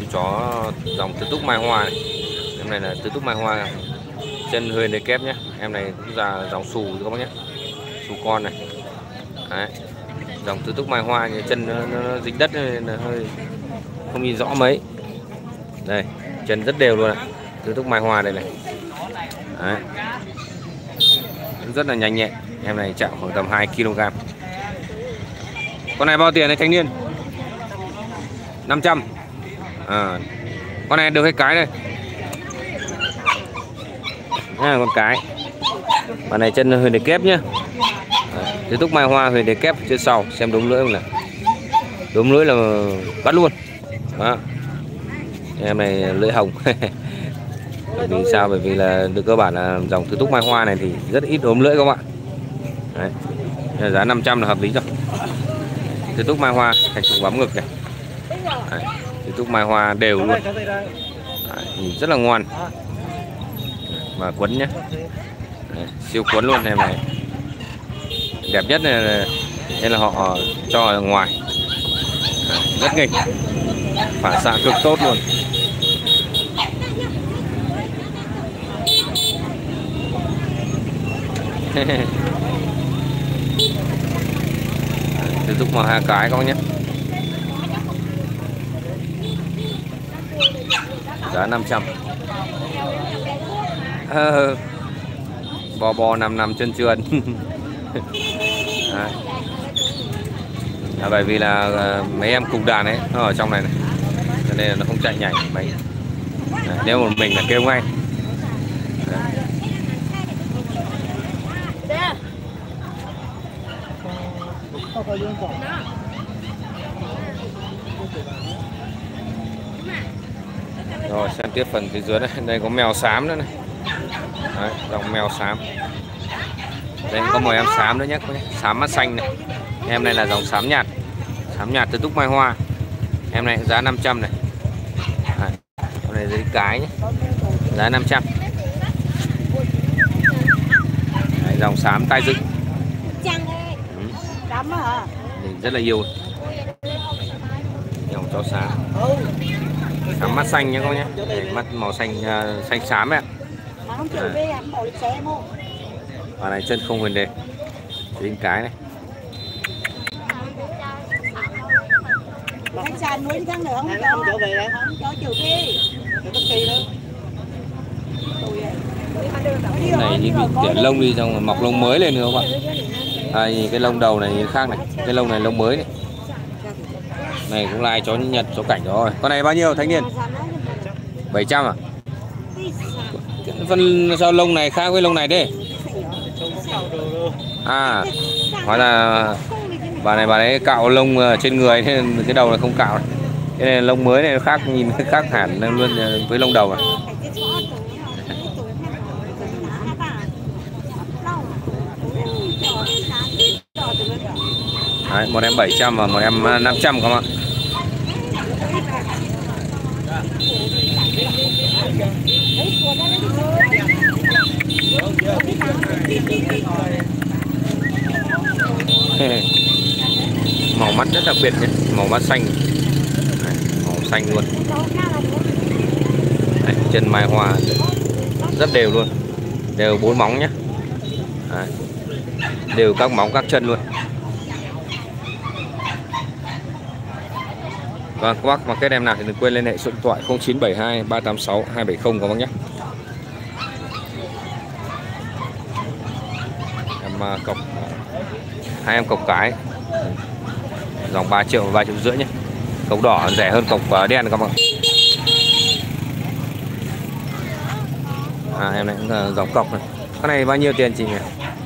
chó dòng Tứ Túc Mai Hoa này. Em này là Tứ Túc Mai Hoa, chân hơi đầy kép nhé. Em này cũng là dòng xù các bác nhé, xù con này. Đấy. Dòng Tứ Túc Mai Hoa thì chân nó dính đất nên là hơi không nhìn rõ mấy. Đây, chân rất đều luôn ạ. Tứ Túc Mai Hoa đây này. Đấy. Rất là nhanh nhẹn. Em này chạm khoảng tầm 2 kg. Con này bao tiền đấy thanh niên? 500. À, con này được 2 cái đây. Con cái. Con này chân hơi để kép nhá. Tứ Túc Mai Hoa hơi để kép phía sau, xem đốm lưỡi không nào. Đốm lưỡi là bắt luôn. Đó. Em này lưỡi hồng. Bởi vì sao? Bởi vì là được cơ bản là dòng Tứ Túc Mai Hoa này thì rất ít đốm lưỡi các bạn. Đấy. Giá 500 là hợp lý rồi. Tứ Túc Mai Hoa thành trục bám ngực này. Đấy. Tứ Túc Mai Hoa đều luôn. Đấy. Rất là ngoan và quấn nhé. Đấy. Siêu quấn luôn em này. Đẹp nhất này nên là họ cho ở ngoài. Đấy. Rất nghịch, phản xạ cực tốt luôn. Tứ Túc Mai 2 cái các bác nhé. Giá 500. Bò nằm chân trườn. Bởi vì là mấy em cùng đàn ấy nó ở trong này này, cho nên là nó không chạy nhảy mấy. Nếu một mình là kêu ngay. Rồi xem tiếp phần phía dưới này. Đây có mèo xám nữa này. Đấy, dòng mèo xám. Đây có một em xám nữa nhé, xám mắt xanh này. Em này là dòng xám nhạt. Xám nhạt Tứ Túc Mai Hoa. Em này giá 500 này. Đấy, em này dưới cái nhé. Giá 500. Đấy, dòng xám tai dựng. Rất là yêu. Dòng chó xám. Xám mắt xanh nhé các nhé. Đây, mắt màu xanh xanh xám ấy ạ. Và này chân không huyền đề. Dính cái này. Nuôi tháng nữa không trở về đây. Không cho chiều kia. Cái này như bị tiện lông đi xong mọc lông mới lên nữa các bạn. Cái lông đầu này khác này, cái lông này lông mới này. Này cũng là chó Nhật, chó cảnh rồi. Con này bao nhiêu thanh niên? 700 à? Phân sao lông này khác với lông này đấy? À, hóa là bà đấy cạo lông trên người nên cái đầu này không cạo này. Cái này lông mới này khác, nhìn khác hẳn luôn với lông đầu này. Đấy, một em 700 và một em 500 các bạn. Màu mắt rất đặc biệt nhé, màu mắt xanh. Đấy, màu xanh luôn. Đấy, chân Mai Hoa rất đều luôn, đều 4 móng nhé. Đấy, đều các móng các chân luôn. Vâng, các bác mà kết em nào thì đừng quên liên hệ số điện thoại 0972 386 270 các bác nhé. Em cọc 2 em cọc cái dòng 3 triệu và 3,5 triệu nhé. Cọc đỏ rẻ hơn cọc đen các bạn. Em này cũng là dòng cọc này. Con này bao nhiêu tiền chị nhỉ?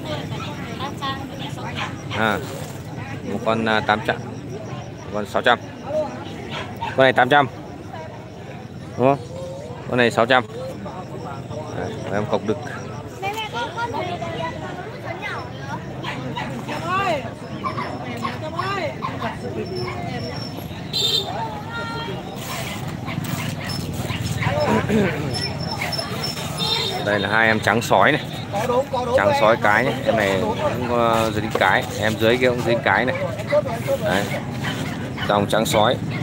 Một con 800, một con 600. Con này 800 đúng không? Con này 600. Đấy, em cọc đực. Đây là 2 em trắng sói này. Trắng sói cái nhé. Em này cũng dính cái, em dưới kia cũng dính cái này. Đấy. Dòng trắng sói.